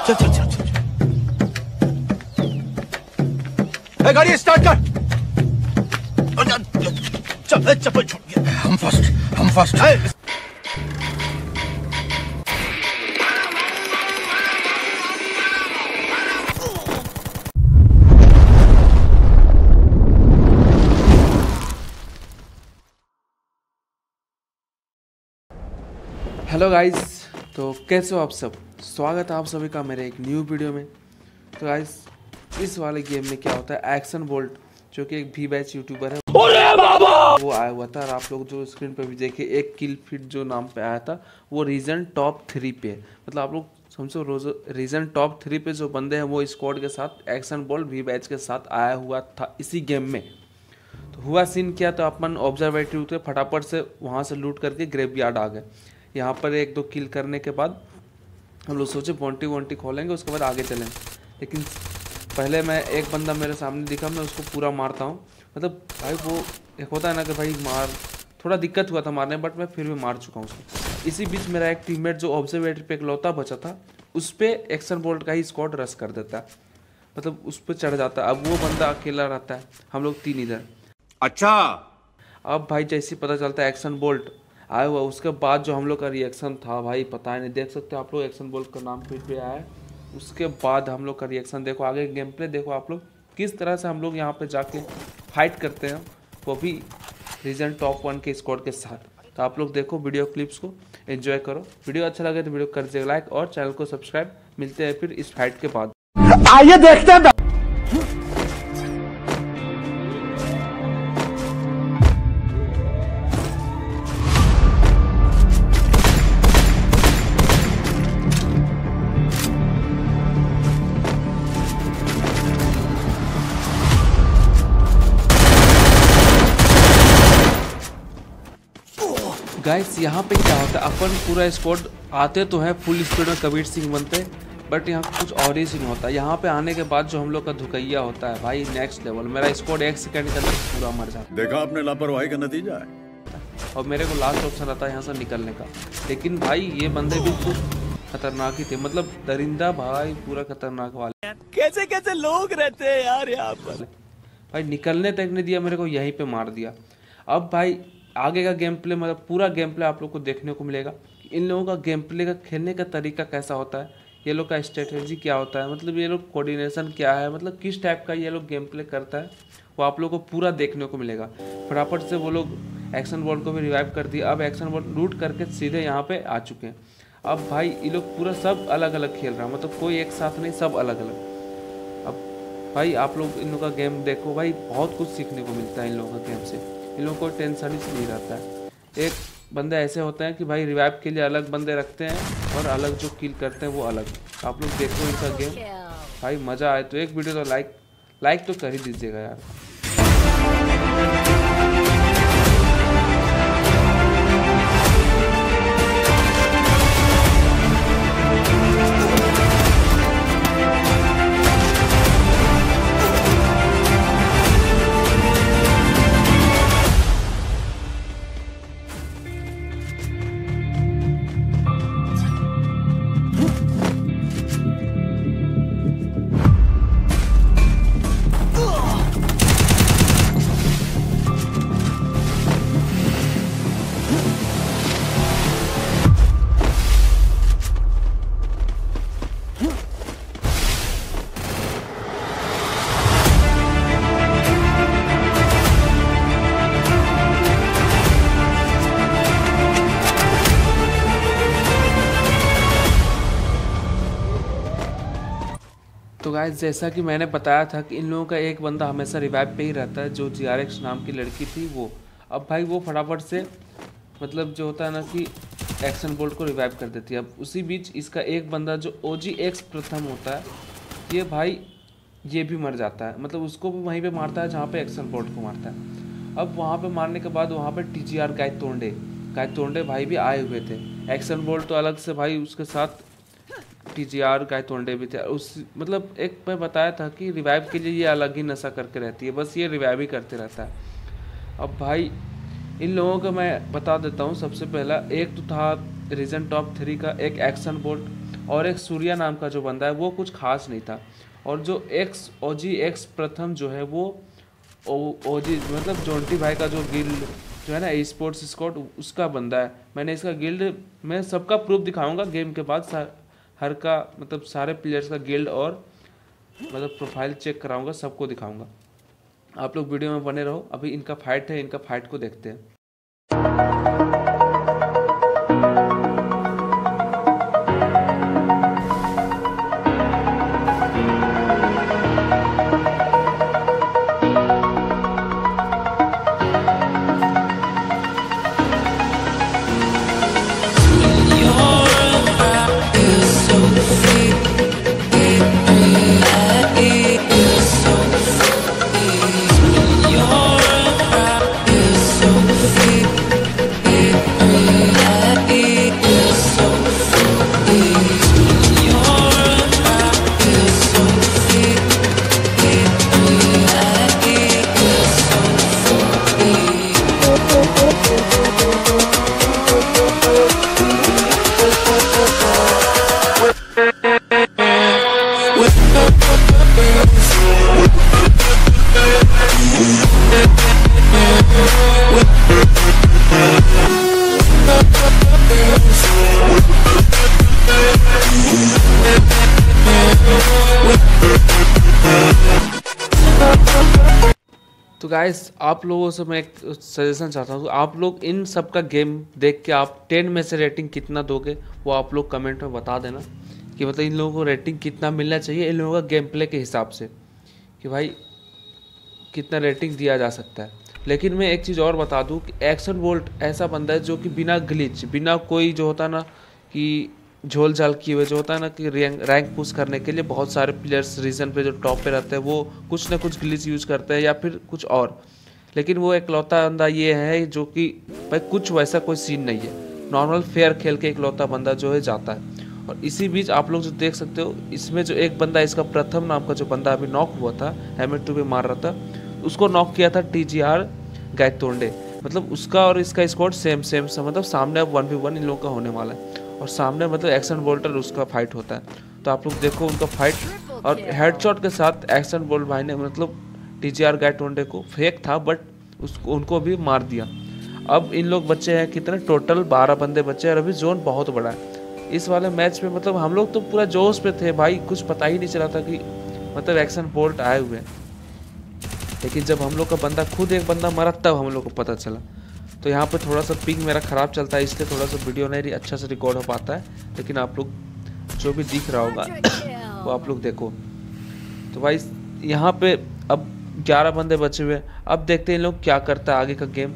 चल चल चल चल गाड़ी स्टार्ट कर। चल चप्पल छूट गया। हम फर्स्ट हेलो गाइस, तो कैसे हो आप सब। स्वागत है आप सभी का मेरे एक न्यू वीडियो में। तो गाइस, इस वाले गेम में क्या होता है, एक्शन बोल्ट जो कि एक भी बैच यूट्यूबर है वो आया हुआ था। और आप लोग जो स्क्रीन पे भी देखे, एक किल फिट जो नाम पे आया था वो रीजन टॉप 3 पे है। मतलब आप लोग समझो, रोज रीजन टॉप 3 पे जो बंदे हैं वो स्क्वाड के साथ एक्शन बोल्ट भी बैच के साथ आया हुआ था इसी गेम में। तो हुआ सीन क्या, तो अपन ऑब्जर्वेटरी उतरे, फटाफट से वहाँ से लूट करके ग्रेवयार्ड आ गए। यहाँ पर एक दो किल करने के बाद हम लोग सोचे बॉन्टी वॉन्टी खोलेंगे, उसके बाद आगे चलेंगे। लेकिन पहले मैं एक बंदा मेरे सामने दिखा, मैं उसको पूरा मारता हूँ। मतलब भाई वो एक होता है ना कि भाई मार, थोड़ा दिक्कत हुआ था मारने, बट मैं फिर भी मार चुका हूँ उसको। इसी बीच मेरा एक टीममेट जो ऑब्जर्वेटरी पे इकलौता बचा था, उस पर एक्शन बोल्ट का ही स्क्वाड रश कर देता है, मतलब उस पर चढ़ जाता है। अब वो बंदा अकेला रहता है, हम लोग 3 इधर। अच्छा, अब भाई जैसे पता चलता है एक्शन बोल्ट आया हुआ, उसके बाद जो हम लोग का रिएक्शन था भाई पता नहीं, देख सकते हो आप लोग, एक्शन बोल्ट का नाम फिर पे आया है। उसके बाद हम लोग का रिएक्शन देखो, आगे गेम प्ले देखो आप लोग, किस तरह से हम लोग यहाँ पे जाके फाइट करते हैं, वो भी रीजन टॉप 1 के स्क्वाड के साथ। तो आप लोग देखो वीडियो क्लिप्स को, एंजॉय करो। वीडियो अच्छा लगे तो वीडियो कर दीजिएगा लाइक और चैनल को सब्सक्राइब। मिलते हैं फिर इस फाइट के बाद। आइए देखते हैं। गाइस, यहाँ पे क्या होता है, अपन पूरा स्क्वाड आते तो है फुल स्पीड में कबीर सिंह बनते, बट यहाँ कुछ और ही सीन होता है। यहाँ पे आने के बाद जो हम लोग का धुकैया होता है भाई नेक्स्ट लेवल। मेरा स्क्वाड 1 सेकंड के अंदर पूरा मर जाता है। देखा आपने लापरवाही का नतीजा है। और मेरे को लास्ट ऑप्शन रहता है यहाँ से निकलने का। लेकिन भाई ये बंदे भी कुछ खतरनाक ही थे, मतलब दरिंदा भाई, पूरा खतरनाक वाले। कैसे कैसे लोग रहते हैं यार यहाँ पर। भाई निकलने तक नहीं दिया मेरे को, यहीं पे मार दिया। अब भाई आगे का गेम प्ले, मतलब पूरा गेम प्ले आप लोग को देखने को मिलेगा। इन लोगों का गेम प्ले का खेलने का तरीका कैसा होता है, ये लोग का स्ट्रेटेजी क्या होता है, मतलब ये लोग कोऑर्डिनेशन क्या है, मतलब किस टाइप का ये लोग गेम प्ले करता है, वो आप लोग को पूरा देखने को मिलेगा। फटाफट से वो लोग एक्शन बोल्ट को भी रिवाइव कर दिया। अब एक्शन बोल्ट लूट करके सीधे यहाँ पे आ चुके हैं। अब भाई ये लोग पूरा सब अलग अलग खेल रहा है, मतलब कोई एक साथ नहीं, सब अलग अलग। अब भाई आप लोग इन लोगों का गेम देखो भाई, बहुत कुछ सीखने को मिलता है इन लोगों का गेम से। इन लोगों को टेंशन ही नहीं रहता है। एक बंदे ऐसे होते हैं कि भाई रिवाइव के लिए अलग बंदे रखते हैं और अलग जो किल करते हैं वो अलग। आप लोग देखो इनका गेम भाई, मज़ा आए तो एक वीडियो तो लाइक तो कर ही दीजिएगा यार। तो गाइस, जैसा कि मैंने बताया था कि इन लोगों का एक बंदा हमेशा रिवाइव पे ही रहता है, जो GRX नाम की लड़की थी वो। अब भाई वो फटाफट से, मतलब जो होता है ना कि एक्शन बोल्ट को रिवाइव कर देती है। अब उसी बीच इसका एक बंदा जो OGX प्रथम होता है, ये भाई ये भी मर जाता है, मतलब उसको भी वहीं पे मारता है जहाँ पे एक्शन बोल्ट को मारता है। अब वहाँ पे मारने के बाद वहाँ पे TGR गायतोंडे भाई भी आए हुए थे। एक्शन बोल्ट तो अलग से भाई, उसके साथ TGR गायतोंडे भी थे। उस मतलब एक मैं बताया था कि रिवाइव के लिए ये अलग ही नशा करके रहती है, बस ये रिवाइव ही करते रहता है। अब भाई इन लोगों का मैं बता देता हूँ। सबसे पहला एक तो था रीजन टॉप 3 का एक एक्शन बोल्ट, और एक सूर्या नाम का जो बंदा है वो कुछ खास नहीं था। और जो ओजी एक्स प्रथम जो है वो ओजी मतलब जोंटी भाई का जो गिल्ड जो है ना स्पोर्ट्स स्क्वाड उसका बंदा है। मैंने इसका गिल्ड मैं सबका प्रूफ दिखाऊंगा गेम के बाद, हर का मतलब सारे प्लेयर्स का गिल्ड और मतलब प्रोफाइल चेक कराऊंगा, सबको दिखाऊंगा। आप लोग वीडियो में बने रहो। अभी इनका फाइट है, इनका फाइट को देखते हैं। तो गाइस आप लोगों से मैं एक सजेशन चाहता हूँ, आप लोग इन सब का गेम देख के आप 10 में से रेटिंग कितना दोगे वो आप लोग कमेंट में बता देना कि मतलब इन लोगों को रेटिंग कितना मिलना चाहिए इन लोगों का गेम प्ले के हिसाब से, कि भाई कितना रेटिंग दिया जा सकता है। लेकिन मैं एक चीज़ और बता दूं कि एक्शन बोल्ट ऐसा बंदा है जो कि बिना ग्लिच, बिना कोई जो होता ना कि झोल झाल किए हुए, जो होता है ना कि रैंक पुश करने के लिए बहुत सारे प्लेयर्स रीजन पे जो टॉप पे रहते हैं वो कुछ ना कुछ ग्लिच यूज करते हैं या फिर कुछ और, लेकिन वो इकलौता बंदा ये है जो कि भाई कुछ वैसा कोई सीन नहीं है, नॉर्मल फेयर खेल के इकलौता बंदा जो है जाता है। और इसी बीच आप लोग जो देख सकते हो इसमें जो एक बंदा इसका प्रथम नाम का जो बंदा अभी नॉक हुआ था, हेलमेट टू भी मार रहा था, उसको नॉक किया था TGR गायतोंडे। मतलब उसका और इसका स्कोर सेम मतलब सामने अब 1v1 इन लोगों का होने वाला है और सामने मतलब एक्शन बोल्टर उसका फाइट होता है। तो आप लोग देखो उनका फाइट, और हेडशॉट के साथ एक्शन बोल्ट भाई ने मतलब TGR गायतोंडे को फेक था बट उसको उनको भी मार दिया। अब इन लोग बच्चे हैं कितने, टोटल 12 बंदे बच्चे हैं और अभी जोन बहुत बड़ा है। इस वाले मैच में मतलब हम लोग तो पूरा जोश पे थे भाई, कुछ पता ही नहीं चला था कि मतलब एक्शन बोल्ट आए हुए हैं, लेकिन जब हम लोग का बंदा खुद एक बंदा मरा तब हम लोग को पता चला। तो यहाँ पे थोड़ा सा पिंग मेरा ख़राब चलता है इसलिए थोड़ा सा वीडियो नहीं अच्छा से रिकॉर्ड हो पाता है, लेकिन आप लोग जो भी दिख रहा होगा वो आप लोग देखो। तो भाई यहाँ पे अब 11 बंदे बचे हुए, अब देखते हैं इन लोग क्या करता है आगे का गेम।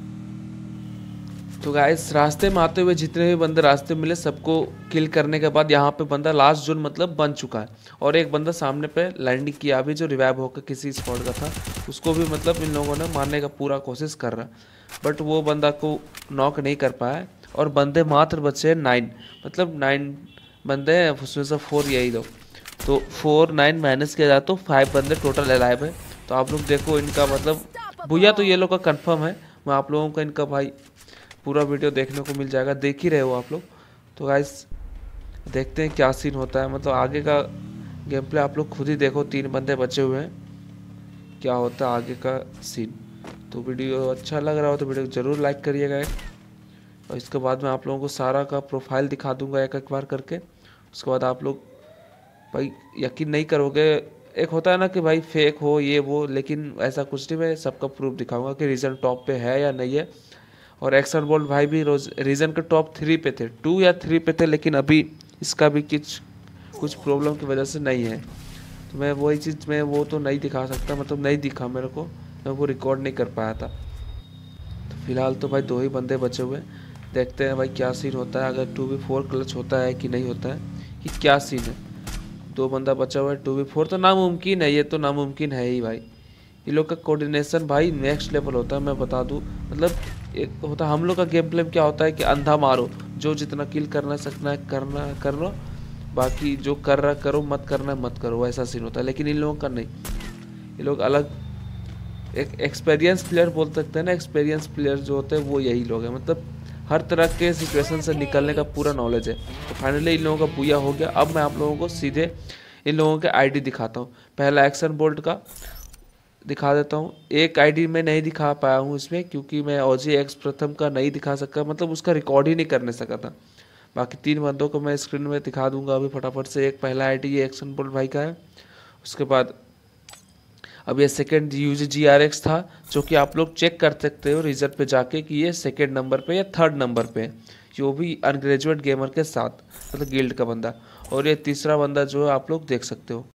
तो गाइस रास्ते में आते हुए जितने भी बंदे रास्ते मिले सबको किल करने के बाद यहाँ पे बंदा लास्ट जोन मतलब बन चुका है और एक बंदा सामने पे लैंडिंग किया अभी जो रिवाइव होकर किसी स्क्वाड का था, उसको भी मतलब इन लोगों ने मारने का पूरा कोशिश कर रहा है बट वो बंदा को नॉक नहीं कर पाया। और बंदे मात्र बचे 9, मतलब 9 बंदे हैं उसमें से 4 यही लोग, तो 4 9 माइनस किया जाए तो 5 बंदे टोटल अलाइव है। तो आप लोग देखो इनका मतलब भैया तो ये लोग का कंफर्म है, मैं आप लोगों का इनका भाई पूरा वीडियो देखने को मिल जाएगा, देख ही रहे हो आप लोग। तो गाइस देखते हैं क्या सीन होता है, मतलब आगे का गेम प्ले आप लोग खुद ही देखो, 3 बंदे बचे हुए हैं, क्या होता है आगे का सीन। तो वीडियो अच्छा लग रहा हो तो वीडियो ज़रूर लाइक करिएगा और इसके बाद मैं आप लोगों को सारा का प्रोफाइल दिखा दूंगा एक एक बार करके। उसके बाद आप लोग भाई यकीन नहीं करोगे, एक होता है ना कि भाई फेक हो ये वो, लेकिन ऐसा कुछ नहीं, मैं सबका प्रूफ दिखाऊंगा कि रीजन टॉप पे है या नहीं है। और एक्शन बोल्ट भाई भी रोज रीजन के टॉप 3 पे थे, 2 या 3 पे थे, लेकिन अभी इसका भी कुछ प्रॉब्लम की वजह से नहीं है। तो मैं वही चीज़ मैं वो तो नहीं दिखा सकता, मतलब नहीं दिखा मेरे को, मैं वो रिकॉर्ड नहीं कर पाया था। तो फिलहाल तो भाई 2 ही बंदे बचे हुए, देखते हैं भाई क्या सीन होता है, अगर 2v4 क्लच होता है कि नहीं होता है, कि क्या सीन है। 2 बंदा बचा हुआ है, 2v4 तो नामुमकिन है, ये तो नामुमकिन है ही भाई। ये लोग का कोऑर्डिनेशन भाई नेक्स्ट लेवल होता है, मैं बता दूं। मतलब एक होता हम लोग का गेम प्ले क्या होता है कि अंधा मारो, जो जितना किल करना सकना है करना कर लो, बाकी जो कर रहा करो, मत करना मत करो, ऐसा सीन होता है। लेकिन इन लोगों का नहीं, ये लोग अलग एक एक्सपीरियंस प्लेयर बोल सकते हैं ना, एक्सपीरियंस प्लेयर जो होते हैं वो यही लोग हैं। मतलब हर तरह के सिचुएशन से निकलने का पूरा नॉलेज है। तो फाइनली इन लोगों का पूजा हो गया। अब मैं आप लोगों को सीधे इन लोगों के आईडी दिखाता हूँ। पहला एक्शन बोल्ट का दिखा देता हूँ। एक आईडी मैं नहीं दिखा पाया हूँ इसमें, क्योंकि मैं OGX प्रथम का नहीं दिखा सका, मतलब उसका रिकॉर्ड ही नहीं करने सका था। बाकी 3 बंदों को मैं स्क्रीन में दिखा दूंगा अभी फटाफट से। एक पहला आईडी ये एक्शन बोल्ट भाई का है। उसके बाद अब ये सेकेंड UGRX था, जो कि आप लोग चेक कर सकते हो रिजल्ट पे जाके कि ये सेकेंड नंबर पे या थर्ड नंबर पे है, जो भी अनग्रेजुएट गेमर के साथ, मतलब गिल्ड का बंदा। और ये तीसरा बंदा जो है आप लोग देख सकते हो।